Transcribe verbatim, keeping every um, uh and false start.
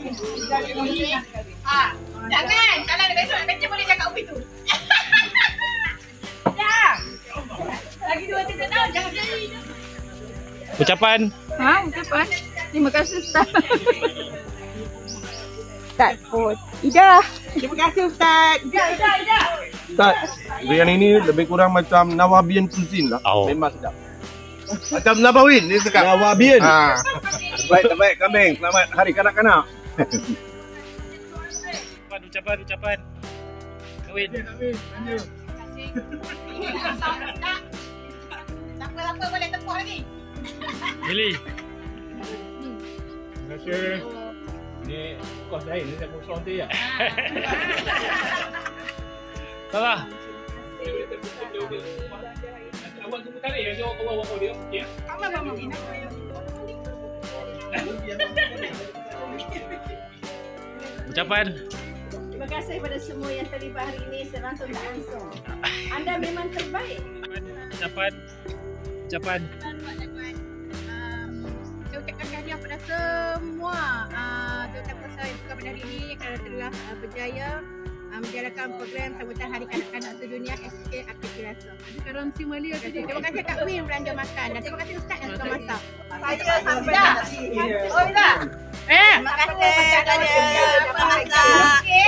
Ha, jangan. Kalau ada besok nak baca boleh cakap ubi tu. Dah. Lagi dua tiga tahun jangan jadi. Ucapan. Ha, ucapan. Terima kasih Ustaz. Ustaz pun. Ida. Terima kasih Ustaz. Ida, Ida, Ida. Ustaz, biryani ni lebih kurang macam Nawabian cuisine lah. Oh. Memang sedap. Macam Nabawin ni cakap. Nawabian. Ha. Terbaik, terbaik kambing. Selamat hari kanak-kanak. Ucapan, ucapan, ucapan. Kahwin. Siapa-siapa boleh tepuk lagi. Billy. Terima kasih. Ni kos lain ni saya kosong tu ya. Salah. Awak tunggu tarik ya, jawab awak-awak dia. Okey ya. Kamu mama bina. Ucapan. Terima kasih kepada semua yang terlibat hari ini selangsung tak langsung. Anda memang terbaik. Ucapan. Ucapan. Saya ucapkan tahniah kepada semua uh, terutama saya bukan pada hari ini yang telah uh, berjaya uh, menjalankan program sambutan Hari Kanak-Kanak Sedunia S K Aktif Rasa. Sekarang si Malia tadi. Terima kasih Kak Win belanja makan dan terima kasih Ustaz yang suka masak. Saya sampai Dah. nak sini. Oh dah. Eh, terima kasih. Terima kasih.